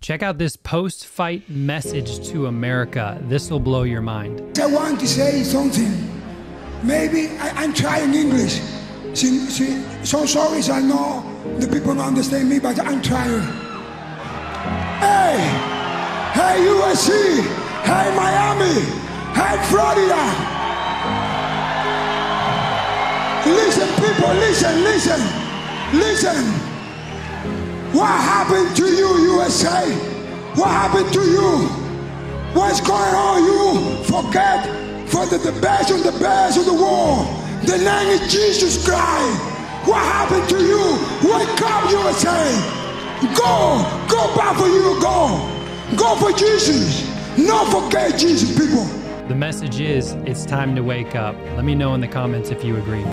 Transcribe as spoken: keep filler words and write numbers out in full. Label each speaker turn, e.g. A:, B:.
A: Check out this post-fight message to America. This will blow your mind.
B: I want to say something. Maybe I, I'm trying English. See, see, so sorry, I know the people don't understand me, but I'm trying. Hey, hey U S C, hey Miami, hey Florida. Listen, people, listen, listen, listen. What happened to you, U S A? What happened to you? What's going on? You forget for the, the best of the best of the world. The name is Jesus Christ. What happened to you? Wake up, U S A. Go, go back for you, go. Go for Jesus. Not forget Jesus, people.
A: The message is, it's time to wake up. Let me know in the comments if you agree.